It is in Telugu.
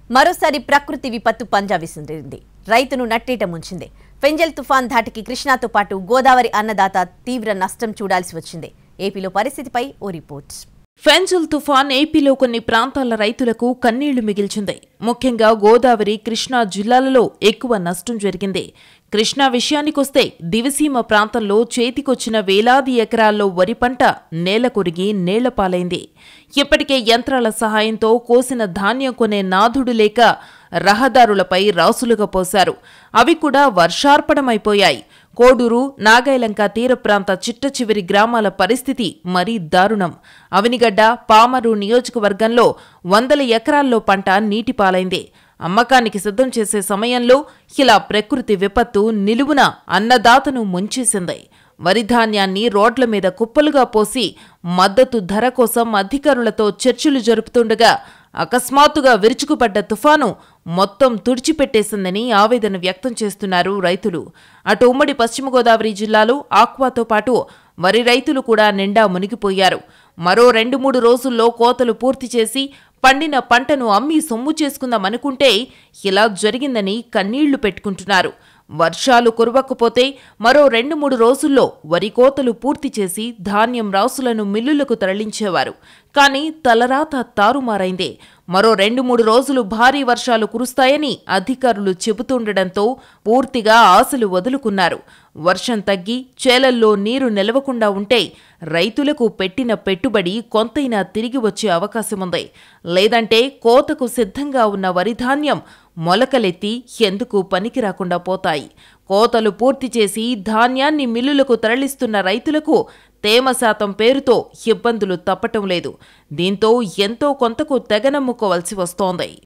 మరోసారి ప్రకృతి విపత్తు పంజా విసిరింది. రైతును నట్టేట ముంచింది. ఫెంజల్ తుఫాన్ ధాటికి కృష్ణాతో పాటు గోదావరి అన్నదాత తీవ్ర నష్టం చూడాల్సి వచ్చింది. ఏపీలో పరిస్థితిపై ఓ రిపోర్ట్. ఫెంజల్ తుఫాన్ ఏపీలో కొన్ని ప్రాంతాల రైతులకు కన్నీళ్లు మిగిల్చింది. ముఖ్యంగా గోదావరి, కృష్ణా జిల్లాలలో ఎక్కువ నష్టం జరిగింది. కృష్ణా విషయానికొస్తే దివిసీమ ప్రాంతంలో చేతికొచ్చిన వేలాది ఎకరాల్లో వరి పంట నేల కొరిగి నేలపాలైంది. ఇప్పటికే యంత్రాల సహాయంతో కోసిన ధాన్యం కొనే నాథుడు లేక రహదారులపై రాసులుగా పోశారు. అవి కూడా వర్షార్పణమైపోయాయి. కోడూరు, నాగాయలంక తీర ప్రాంత చిట్ట చివరి గ్రామాల పరిస్థితి మరీ దారుణం. అవినిగడ్డ, పామరు నియోజకవర్గంలో 100 ఎకరాల్లో పంట నీటిపాలైంది. అమ్మకానికి సిద్ధం చేసే సమయంలో ఇలా ప్రకృతి విపత్తు నిలువున అన్నదాతను ముంచేసింది. వరిధాన్యాన్ని రోడ్ల మీద కుప్పలుగా పోసి మద్దతు ధర కోసం అధికారులతో చర్చలు జరుపుతుండగా అకస్మాత్తుగా విరుచుకుపడ్డ తుఫాను మొత్తం తుడిచిపెట్టేసిందని ఆవేదన వ్యక్తం చేస్తున్నారు రైతులు. అటు ఉమ్మడి పశ్చిమ గోదావరి జిల్లాలో ఆక్వాతో పాటు వరి రైతులు కూడా నిండా మునిగిపోయారు. మరో 2-3 రోజుల్లో కోతలు పూర్తి చేసి పండిన పంటను అమ్మి సొమ్ము చేసుకుందామనుకుంటే ఇలా జరిగిందని కన్నీళ్లు పెట్టుకుంటున్నారు. వర్షాలు కురవకపోతే మరో 2-3 రోజుల్లో వరి కోతలు పూర్తి చేసి ధాన్యం రాసులను మిల్లులకు తరలించేవారు. కానీ తలరాత తారుమారైంది. మరో 2-3 రోజులు భారీ వర్షాలు కురుస్తాయని అధికారులు చెబుతుండటంతో పూర్తిగా ఆశలు వదులుకున్నారు. వర్షం తగ్గి చేలల్లో నీరు నిలవకుండా ఉంటే రైతులకు పెట్టిన పెట్టుబడి కొంతైనా తిరిగి వచ్చే అవకాశముంది. లేదంటే కోతకు సిద్ధంగా ఉన్న వరిధాన్యం మొలకలెత్తి ఎందుకు పనికి రాకుండా పోతాయి. కోతలు పూర్తి చేసి ధాన్యాన్ని మిల్లులకు తరలిస్తున్న రైతులకు తేమ శాతం పేరుతో ఇబ్బందులు తప్పటం లేదు. దీంతో ఎంతో కొంతకు తెగనమ్ముకోవాల్సి వస్తోంది.